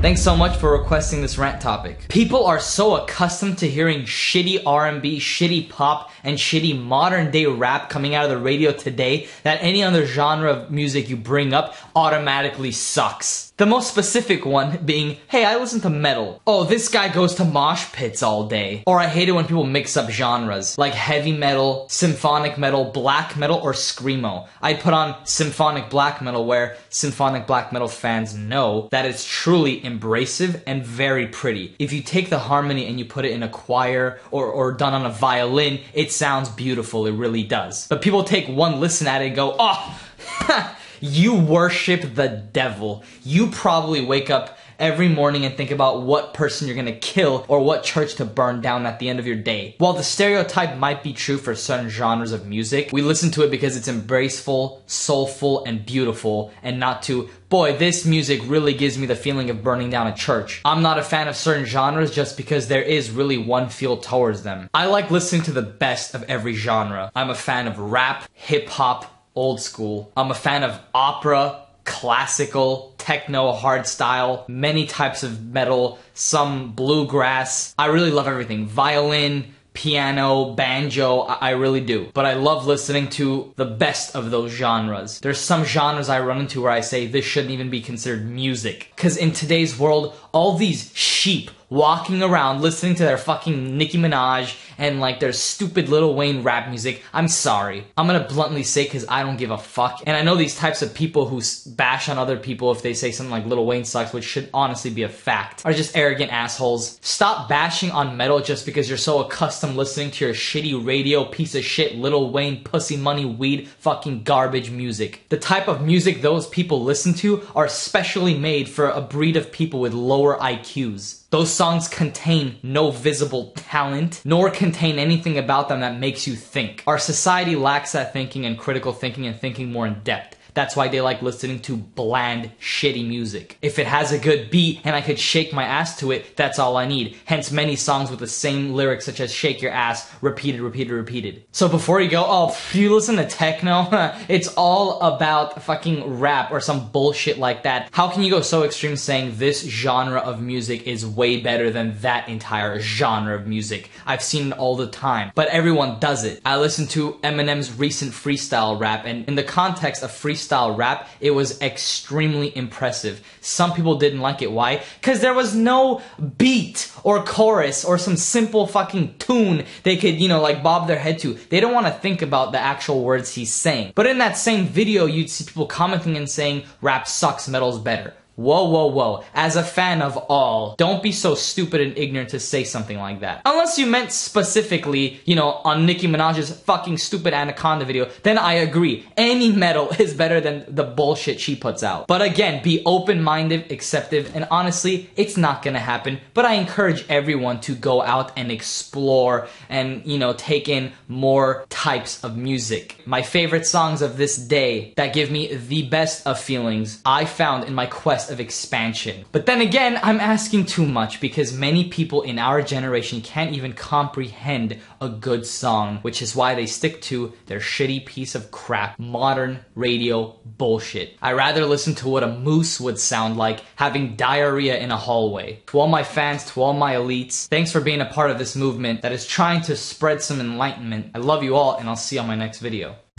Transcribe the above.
Thanks so much for requesting this rant topic. People are so accustomed to hearing shitty R&B, shitty pop, and shitty modern day rap coming out of the radio today that any other genre of music you bring up automatically sucks. The most specific one being, hey, I listen to metal. Oh, this guy goes to mosh pits all day. Or I hate it when people mix up genres, like heavy metal, symphonic metal, black metal, or screamo. I put on symphonic black metal where symphonic black metal fans know that it's truly embracive and very pretty. If you take the harmony and you put it in a choir or done on a violin, it sounds beautiful, it really does. But people take one listen at it and go, oh, you worship the devil. You probably wake up every morning and think about what person you're gonna kill or what church to burn down at the end of your day. While the stereotype might be true for certain genres of music, we listen to it because it's embraceful, soulful, and beautiful, and not to, boy, this music really gives me the feeling of burning down a church. I'm not a fan of certain genres just because there is really one feel towards them. I like listening to the best of every genre. I'm a fan of rap, hip-hop, old school. I'm a fan of opera, classical, techno, hardstyle, many types of metal, some bluegrass. I really love everything. Violin, piano, banjo, I really do. But I love listening to the best of those genres. There's some genres I run into where I say this shouldn't even be considered music. Because in today's world, all these sheep walking around listening to their fucking Nicki Minaj and like their stupid Lil Wayne rap music, I'm sorry. I'm gonna bluntly say because I don't give a fuck. And I know these types of people who bash on other people if they say something like Lil Wayne sucks, which should honestly be a fact, are just arrogant assholes. Stop bashing on metal just because you're so accustomed listening to your shitty radio, piece of shit, Lil Wayne, pussy money, weed, fucking garbage music. The type of music those people listen to are specially made for a breed of people with lower IQs. Those songs contain no visible talent, nor contain anything about them that makes you think. Our society lacks that thinking and critical thinking and thinking more in depth. That's why they like listening to bland, shitty music. If it has a good beat and I could shake my ass to it, that's all I need. Hence many songs with the same lyrics such as shake your ass, repeated, repeated, repeated. So before you go, oh, you listen to techno? It's all about fucking rap or some bullshit like that. How can you go so extreme saying this genre of music is way better than that entire genre of music? I've seen it all the time, but everyone does it. I listened to Eminem's recent freestyle rap, and in the context of freestyle rap, it was extremely impressive. Some people didn't like it. Why? Because there was no beat or chorus or some simple fucking tune they could, you know, like bob their head to. They don't want to think about the actual words he's saying. But in that same video, you'd see people commenting and saying, rap sucks, metal's better. Whoa, whoa, whoa. As a fan of all, don't be so stupid and ignorant to say something like that. Unless you meant specifically, you know, on Nicki Minaj's fucking stupid Anaconda video, then I agree. Any metal is better than the bullshit she puts out. But again, be open-minded, acceptive, and honestly, it's not gonna happen. But I encourage everyone to go out and explore and, you know, take in more types of music. My favorite songs of this day that give me the best of feelings I found in my quest of expansion. But then again, I'm asking too much because many people in our generation can't even comprehend a good song, which is why they stick to their shitty piece of crap, modern radio bullshit. I rather listen to what a moose would sound like having diarrhea in a hallway. To all my fans, to all my elites, thanks for being a part of this movement that is trying to spread some enlightenment. I love you all, and I'll see you on my next video.